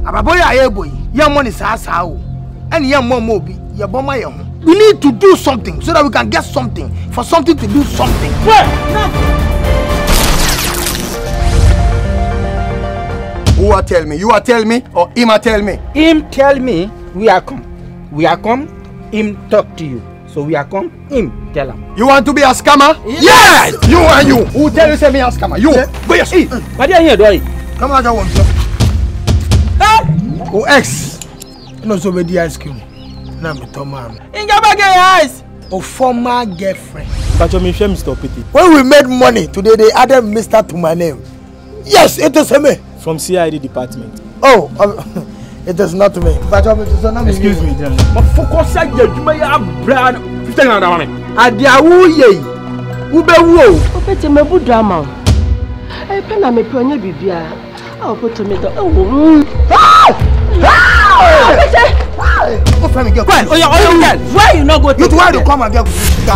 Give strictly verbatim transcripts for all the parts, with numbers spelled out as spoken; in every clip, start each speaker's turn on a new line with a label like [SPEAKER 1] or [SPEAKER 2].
[SPEAKER 1] Ababoy ayeboy, your money sasa o. And your mom mobi, your bomber young. We need to do something so that we can get something. For something to do something. Where? Who are tell me? You are tell me or him are tell me?
[SPEAKER 2] Him tell me we are come. We are come, him talk to you. So we are come, him tell him.
[SPEAKER 1] You want to be a scammer? Yes! Yes! You and you. Who tell you say me a scammer? You.
[SPEAKER 2] Yeah. But yes. Mm. What are you doing?
[SPEAKER 1] Come on, I want you. Oh, ex. No, so be the ice cream. Now me to mom.
[SPEAKER 2] In your bag eyes.
[SPEAKER 1] Oh, former girlfriend.
[SPEAKER 3] But you Mister Mister Pity.
[SPEAKER 1] When we made money today, they added Mister to my name. Yes, it is me.
[SPEAKER 3] From C I D department.
[SPEAKER 1] Oh, um, it is not me. But um, it is not me.
[SPEAKER 3] Excuse me, gentlemen.
[SPEAKER 2] But focus on your brand. Fifteen hundred money. Adia wuye. Ube wo.
[SPEAKER 4] Opete me bu drama. Eh, pena me pionye bibia. Ah, opete me do. Oh. Ah! Ah! Go find me girl.
[SPEAKER 2] Oh, yeah, oh, yeah. Why you not go to?
[SPEAKER 1] You try to come and get.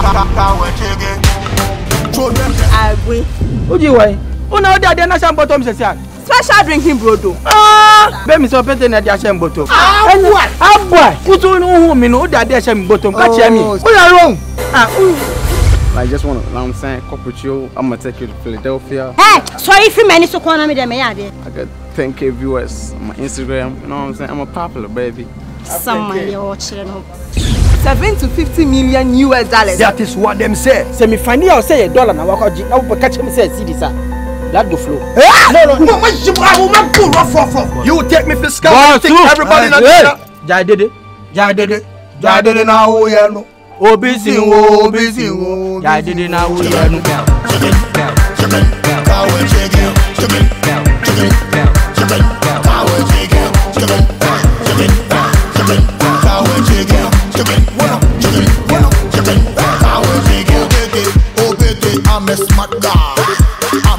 [SPEAKER 4] I win.
[SPEAKER 2] Who do you want? Oh, now they are the national bottom special.
[SPEAKER 4] Special drinking brodo.
[SPEAKER 2] Ah! Be me so pete na dia shem bottom.
[SPEAKER 4] Ah, what?
[SPEAKER 2] Ah, boy. Kutu no hu me no dia dia shem bottom. Catch me.
[SPEAKER 1] Who you wrong?
[SPEAKER 2] Ah,
[SPEAKER 5] I just want to, you know what I'm saying, corporate you. I'm gonna take you to Philadelphia.
[SPEAKER 4] Hey, so if you many so corner me there me yard.
[SPEAKER 5] I got ten K viewers on my Instagram. You know what I'm saying? I'm a popular baby.
[SPEAKER 4] Someone you watching no.
[SPEAKER 6] Seven to fifty million U S dollars.
[SPEAKER 1] That is what them say.
[SPEAKER 2] say me find you say a dollar na wako ji. Na wo catch me say see this ah. Let go flow.
[SPEAKER 1] No, no, no. You take me for scam. Take everybody in the
[SPEAKER 2] Ja dede. Ja dede.
[SPEAKER 1] Ja dede na wo ye no.
[SPEAKER 2] Obi sinwo, obi sinwo. Ja dede na wo ye no.
[SPEAKER 7] I'm a smart guy.